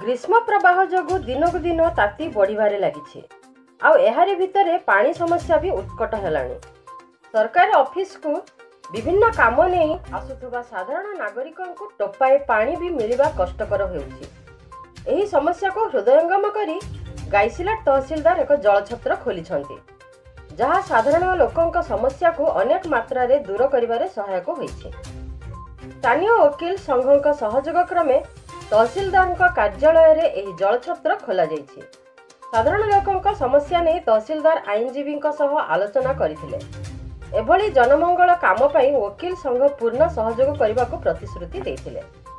ग्रीष्म प्रवाह जोगु दिनकु दिन ताती बढ़िबारे लागिछि आउ एहारे भितरे पानी समस्या भी उत्कट हेलाणी। सरकारी ऑफिस को विभिन्न काम नहीं आसुथुबा साधारण नागरिकंकु टोपाए पानी भी मिलिबा कष्टकर हेउछि। एही समस्या को हृदयंगम करी गाइसिलेट तहसीलदार एक जलछत्र खोलिछन्ति, जहाँ साधारण लोकंक समस्या को अनेक मात्रा रे दूर करिबारे सहायक होइछि। स्थानीय वकील संघक सहयोग क्रमे तहसीलदार कार्यालय रे एही जलछत्र खोला जाइछि। साधारण लोकंक समस्या नहीं तहसीलदार आईनजीवी सह आलोचना करथिले। एभली जनमंगल काम पई वकील संघ पूर्ण सहयोग करने को प्रतिश्रुति देथिले।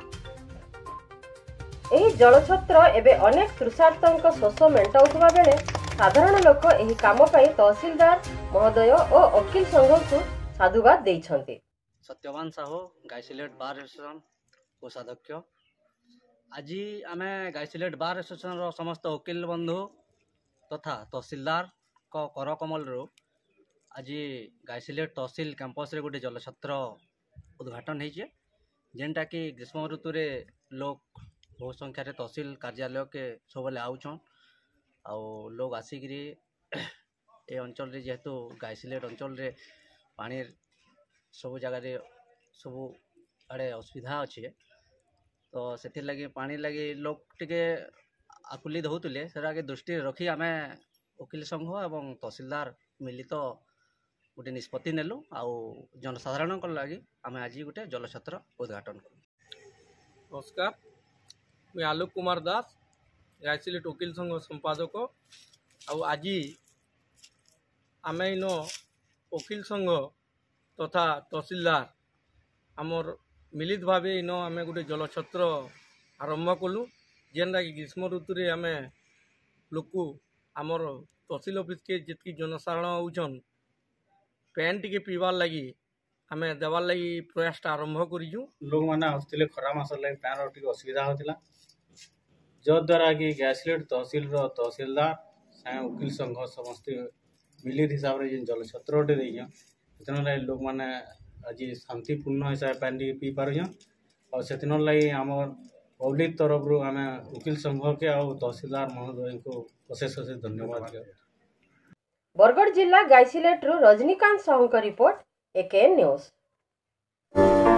एही जलछत्र एबे अनेक तृषार्तंक शोष मेंटाउथबा बेले साधारण लोक एही काम पई तहसीलदार महोदय और वकील संघ को साधुवाद दैछन्ति। सत्यवान साहू गाइसिलेट बार एसोसिएशन कोषाध्यक्ष। आज आम गाइसिलेट बार एसोसिएशन समस्त वकील बंधु तथा तहसीलदार कर कमल आज गाइसिलेट तहसील कैंपस रे गोटे जलछत्र उद्घाटन होइए, जेनटा कि ग्रीष्म ऋतु रे लोग बहुत संख्यार तहसील कार्यालय के सबले आउछन। आउ लोग आसिकी ए अंचल रे जेहेतु गाइसिलेट अंचल रे पानी सब जगह सब आड़े असुविधा अच्छे, तो से लगी पानी लगी लोग टिके आकुलित होते से दृष्टि रखी आम वकील संघ एवं तहसीलदार मिलित गोटे निष्पत्ति नेलु। आउ जनसाधारण लगी आम आज गोटे जलछत्र उद्घाटन करूँ। नमस्कार, मैं आलोक कुमार दास, गाइसिलेट वकील संघ संपादक। आज आम इन वकील संघ तथा तहसीलदार आमर मिलित भाव इन आम गोटे जलछत्र आरंभ कलु, जेनटा कि ग्रीष्म ऋतु रे आम लोक आमर तहसील ऑफिस के जितकी जनसाधारण होचन पैन टिके पीबार लगी आम देवार लगी प्रयास आरंभ करूँ। लोक मैंने आसते खरा मस लगे पैन टे असुविधा होता, जद्वारा कि गाइसिलेट तहसील तहसीलदार साए वकील संघ समस्त मिलित हिसाब से जलछत्र देते लोक मैंने आज शांतिपूर्ण हिसाब से पैन टे पी पार्छन। और से लगी आम पब्लिक तरफ रू आम वकील संघ के आ तहसीलदार महोदय को अशेष अशेष धन्यवाद दिया। बरगढ़ जिला गाइसिलेट रजनीकांत साहू का रिपोर्ट, एकेएन न्यूज।